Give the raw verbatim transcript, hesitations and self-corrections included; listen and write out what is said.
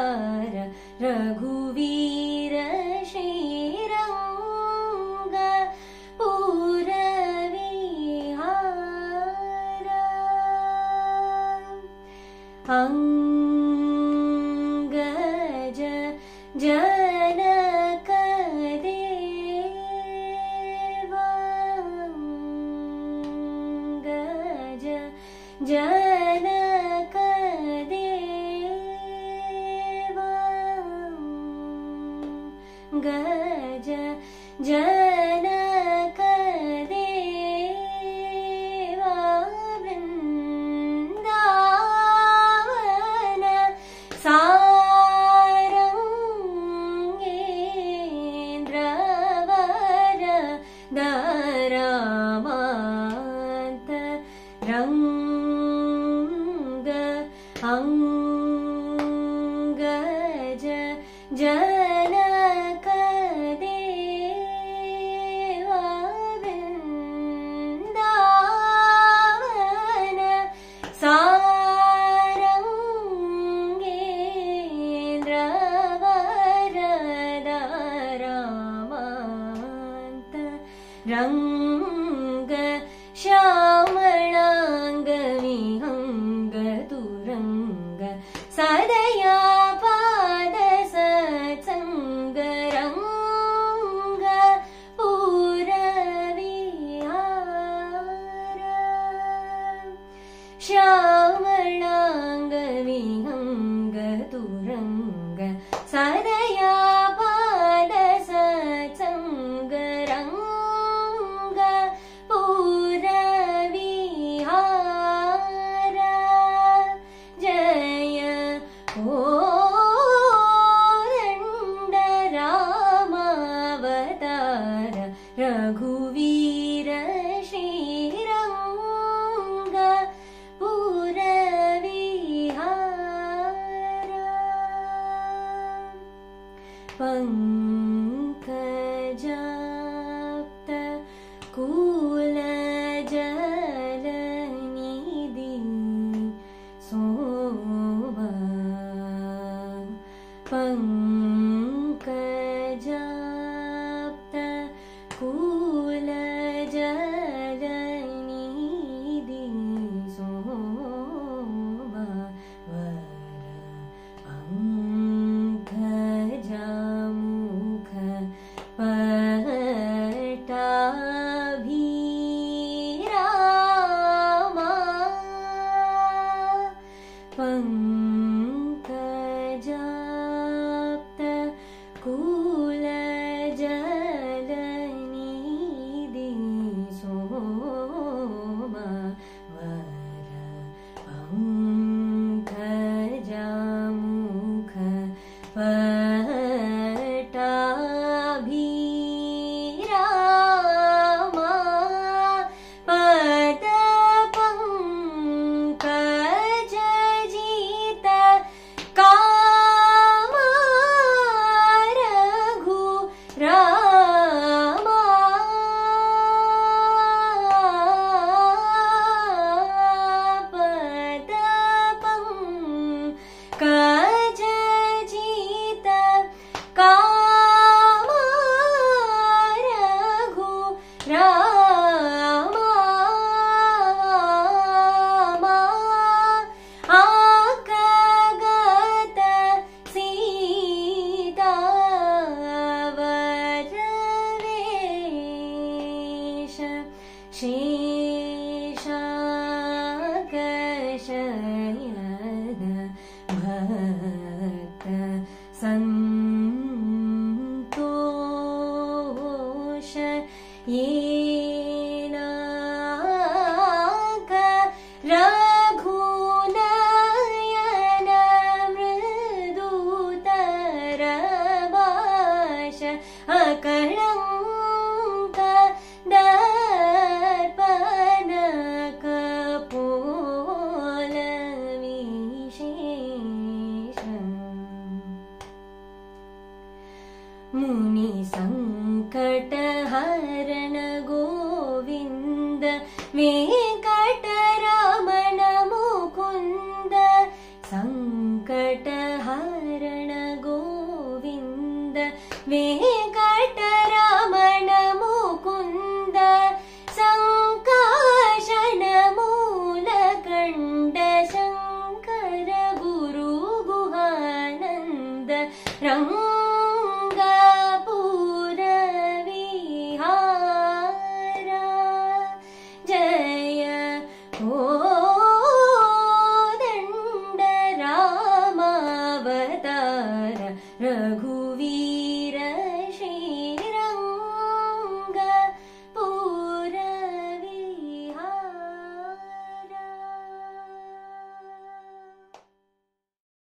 अवतार रघुवीर श्रीरंग पुरविहार अंगज जनक देवा अंगज जनक देवा गज जनक देवा वृंदावन सारंगेन्द्रवर दरामांत रंग अंगज जनक देवा वृंदावन सारंगेन्द्रवर दरामांत रंग श्यामलांग विहंग तुरंग सदया पाद सत्संग रंग पुरविहार श्यामलांग विहंग तुरंग सदया पाद सत्संग रंग पुरविहार जय कोदंड रामावतार रघुवीर श्रीरंग पुरविहार पंकजाप्त कुलजलनिधि सोमा पंकजाप्त कुलजलनिधि सोमा वर अंकजामुख पट्टाभिरामा पंकजाप्त कुलजलनिधि सोमा वर अंकजामुख पट्टाभिरामा पद पंकज जित काम रघु रामा पद पंकज जित काम रघु रामा आकगत सीतावर वेश शेषाकशयन भक्त संतोष येनाक रघुनयन मृदुतर भाष अकलंक दर्पण कपोल विशेष मुनि संकट हरण गोविंद वेंकटरमण मुकुंद संकट हरण वेङ्कटरमण